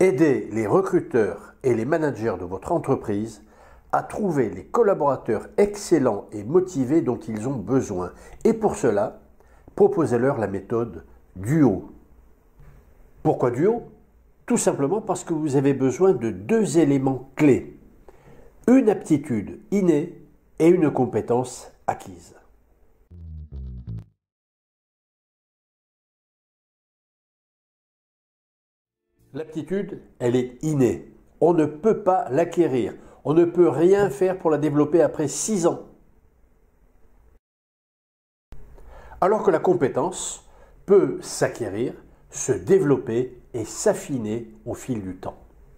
Aidez les recruteurs et les managers de votre entreprise à trouver les collaborateurs excellents et motivés dont ils ont besoin. Et pour cela, proposez-leur la méthode DUO. Pourquoi DUO? Tout simplement parce que vous avez besoin de deux éléments clés. Une aptitude innée et une compétence acquise. L'aptitude, elle est innée. On ne peut pas l'acquérir. On ne peut rien faire pour la développer après 6 ans. Alors que la compétence peut s'acquérir, se développer et s'affiner au fil du temps.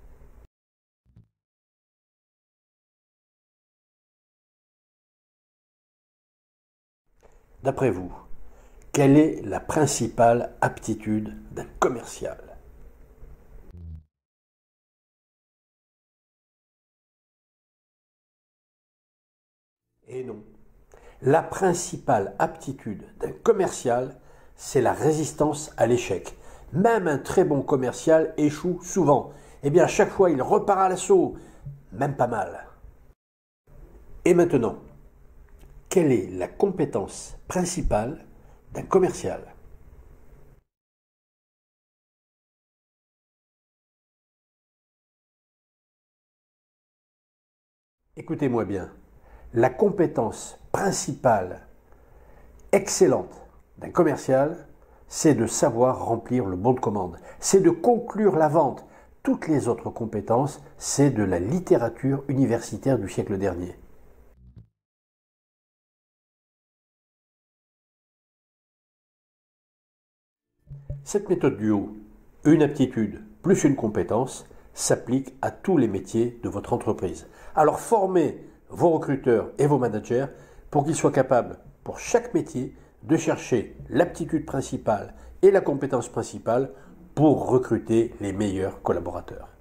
D'après vous, quelle est la principale aptitude d'un commercial? Et non. La principale aptitude d'un commercial, c'est la résistance à l'échec. Même un très bon commercial échoue souvent. Eh bien, à chaque fois, il repart à l'assaut, même pas mal. Et maintenant, quelle est la compétence principale d'un commercial? Écoutez-moi bien. La compétence principale, excellente d'un commercial, c'est de savoir remplir le bon de commande. C'est de conclure la vente. Toutes les autres compétences, c'est de la littérature universitaire du siècle dernier. Cette méthode DUO, une aptitude plus une compétence, s'applique à tous les métiers de votre entreprise. Alors formez vos recruteurs et vos managers pour qu'ils soient capables, pour chaque métier, de chercher l'aptitude principale et la compétence principale pour recruter les meilleurs collaborateurs.